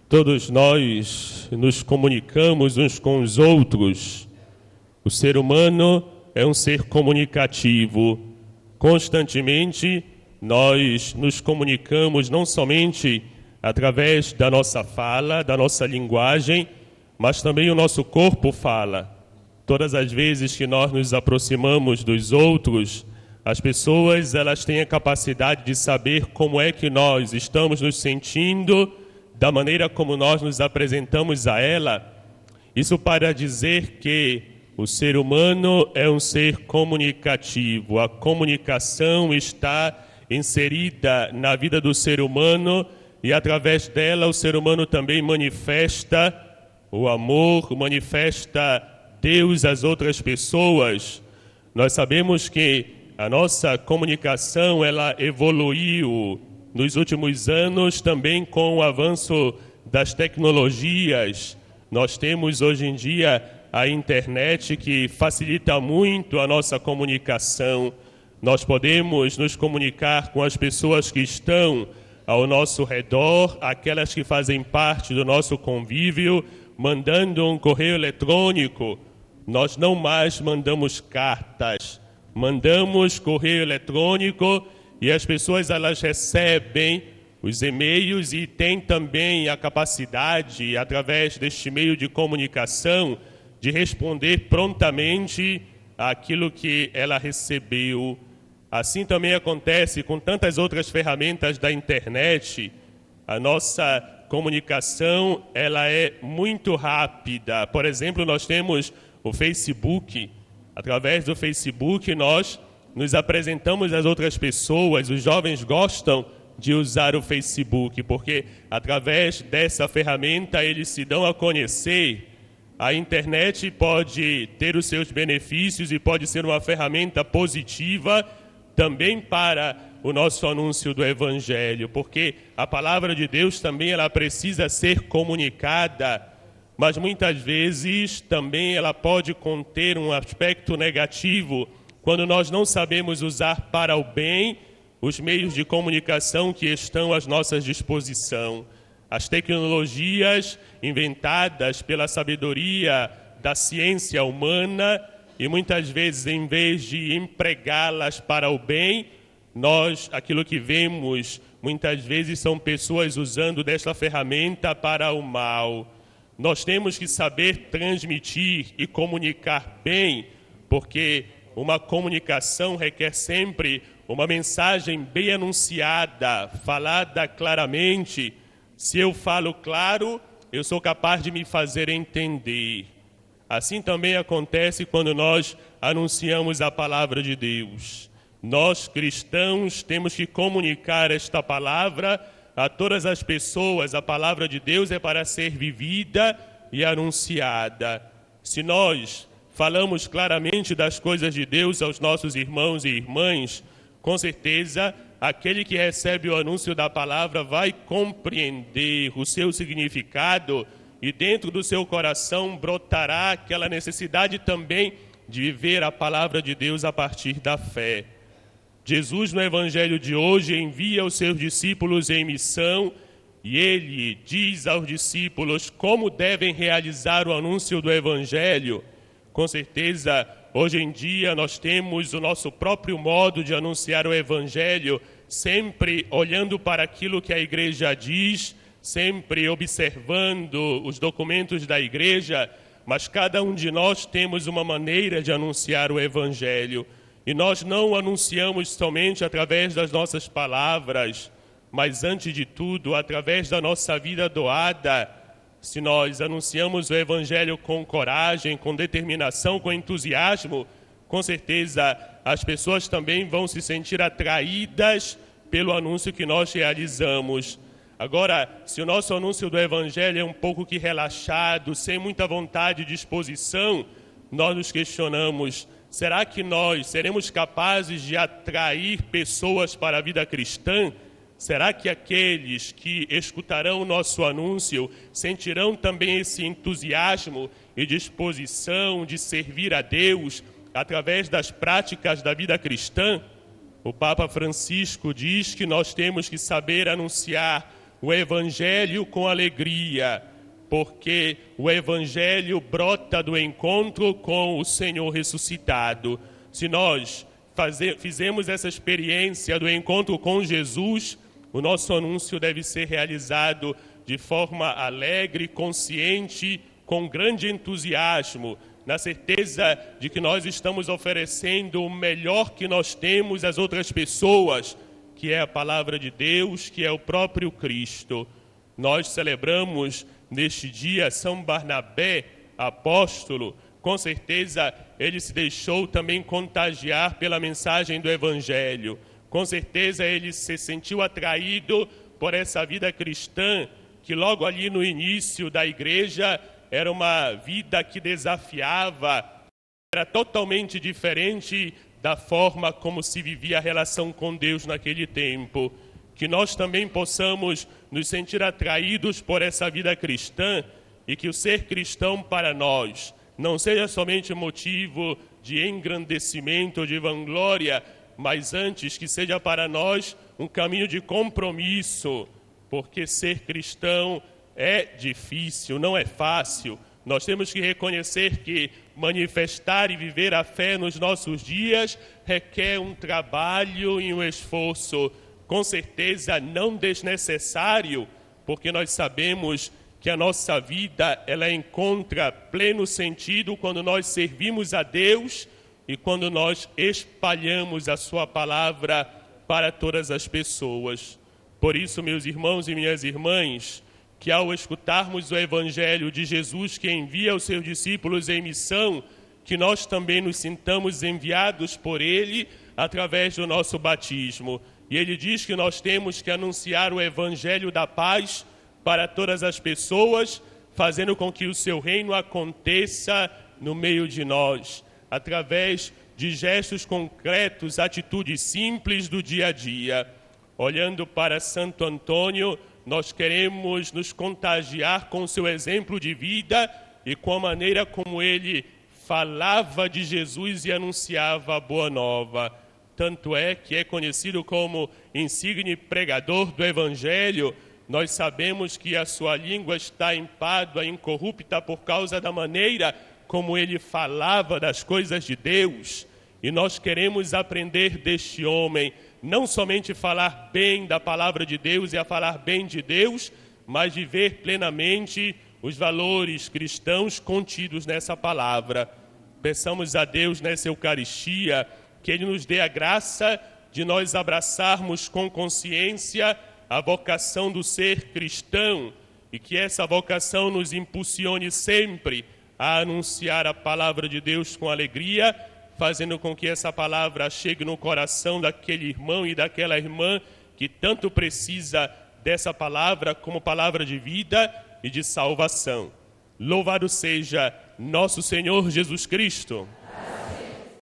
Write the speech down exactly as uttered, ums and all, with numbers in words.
Todos nós nos comunicamos uns com os outros. O ser humano é um ser comunicativo. Constantemente nós nos comunicamos não somente através da nossa fala, da nossa linguagem, mas também o nosso corpo fala. Todas as vezes que nós nos aproximamos dos outros, as pessoas elas têm a capacidade de saber como é que nós estamos nos sentindo, da maneira como nós nos apresentamos a ela. Isso para dizer que o ser humano é um ser comunicativo. A comunicação está inserida na vida do ser humano e através dela o ser humano também manifesta o amor, manifesta Deus às outras pessoas. Nós sabemos que a nossa comunicação ela evoluiu nos últimos anos também com o avanço das tecnologias. Nós temos hoje em dia a internet que facilita muito a nossa comunicação. Nós podemos nos comunicar com as pessoas que estão ao nosso redor, aquelas que fazem parte do nosso convívio, mandando um correio eletrônico. Nós não mais mandamos cartas, mandamos correio eletrônico e as pessoas elas recebem os e-mails e têm também a capacidade, através deste meio de comunicação, de responder prontamente àquilo que ela recebeu. Assim também acontece com tantas outras ferramentas da internet. A nossa comunicação ela é muito rápida. Por exemplo, nós temos o Facebook. Através do Facebook nós nos apresentamos às outras pessoas. Os jovens gostam de usar o Facebook, porque através dessa ferramenta eles se dão a conhecer. A internet pode ter os seus benefícios e pode ser uma ferramenta positiva também para o nosso anúncio do Evangelho, porque a palavra de Deus também ela precisa ser comunicada, mas muitas vezes também ela pode conter um aspecto negativo quando nós não sabemos usar para o bem os meios de comunicação que estão à nossa disposição. As tecnologias inventadas pela sabedoria da ciência humana e muitas vezes, em vez de empregá-las para o bem, nós, aquilo que vemos, muitas vezes são pessoas usando desta ferramenta para o mal. Nós temos que saber transmitir e comunicar bem, porque uma comunicação requer sempre uma mensagem bem anunciada, falada claramente. Se eu falo claro, eu sou capaz de me fazer entender. Assim também acontece quando nós anunciamos a palavra de Deus. Nós, cristãos, temos que comunicar esta palavra a todas as pessoas. A palavra de Deus é para ser vivida e anunciada. Se nós falamos claramente das coisas de Deus aos nossos irmãos e irmãs, com certeza aquele que recebe o anúncio da palavra vai compreender o seu significado e dentro do seu coração brotará aquela necessidade também de viver a palavra de Deus a partir da fé. Jesus, no Evangelho de hoje, envia os seus discípulos em missão e ele diz aos discípulos como devem realizar o anúncio do Evangelho. Com certeza, hoje em dia, nós temos o nosso próprio modo de anunciar o Evangelho, sempre olhando para aquilo que a igreja diz, sempre observando os documentos da igreja, mas cada um de nós temos uma maneira de anunciar o Evangelho. E nós não anunciamos somente através das nossas palavras, mas antes de tudo, através da nossa vida doada. Se nós anunciamos o Evangelho com coragem, com determinação, com entusiasmo, com certeza as pessoas também vão se sentir atraídas pelo anúncio que nós realizamos. Agora, se o nosso anúncio do Evangelho é um pouco que relaxado, sem muita vontade e disposição, nós nos questionamos, será que nós seremos capazes de atrair pessoas para a vida cristã? Será que aqueles que escutarão o nosso anúncio sentirão também esse entusiasmo e disposição de servir a Deus através das práticas da vida cristã? O Papa Francisco diz que nós temos que saber anunciar o Evangelho com alegria, porque o Evangelho brota do encontro com o Senhor ressuscitado. Se nós fazer, fizemos essa experiência do encontro com Jesus, o nosso anúncio deve ser realizado de forma alegre, consciente, com grande entusiasmo, na certeza de que nós estamos oferecendo o melhor que nós temos às outras pessoas, que é a palavra de Deus, que é o próprio Cristo. Nós celebramos neste dia São Barnabé, apóstolo. Com certeza ele se deixou também contagiar pela mensagem do Evangelho. Com certeza ele se sentiu atraído por essa vida cristã, que logo ali no início da igreja era uma vida que desafiava, era totalmente diferente da forma como se vivia a relação com Deus naquele tempo. Que nós também possamos nos sentir atraídos por essa vida cristã e que o ser cristão para nós não seja somente motivo de engrandecimento, de vanglória, mas antes que seja para nós um caminho de compromisso, porque ser cristão é difícil, não é fácil. Nós temos que reconhecer que manifestar e viver a fé nos nossos dias requer um trabalho e um esforço, com certeza não desnecessário, porque nós sabemos que a nossa vida ela encontra pleno sentido quando nós servimos a Deus e quando nós espalhamos a sua palavra para todas as pessoas. Por isso, meus irmãos e minhas irmãs, que ao escutarmos o Evangelho de Jesus que envia os seus discípulos em missão, que nós também nos sintamos enviados por Ele através do nosso batismo. E Ele diz que nós temos que anunciar o Evangelho da paz para todas as pessoas, fazendo com que o seu reino aconteça no meio de nós, através de gestos concretos, atitudes simples do dia a dia. Olhando para Santo Antônio, nós queremos nos contagiar com o seu exemplo de vida e com a maneira como ele falava de Jesus e anunciava a boa nova. Tanto é que é conhecido como insigne pregador do Evangelho. Nós sabemos que a sua língua está empádua, incorrupta por causa da maneira como ele falava das coisas de Deus. E nós queremos aprender deste homem, não somente falar bem da palavra de Deus e a falar bem de Deus, mas viver plenamente os valores cristãos contidos nessa palavra. Peçamos a Deus nessa Eucaristia que Ele nos dê a graça de nós abraçarmos com consciência a vocação do ser cristão e que essa vocação nos impulsione sempre a anunciar a palavra de Deus com alegria, fazendo com que essa palavra chegue no coração daquele irmão e daquela irmã que tanto precisa dessa palavra como palavra de vida e de salvação. Louvado seja nosso Senhor Jesus Cristo.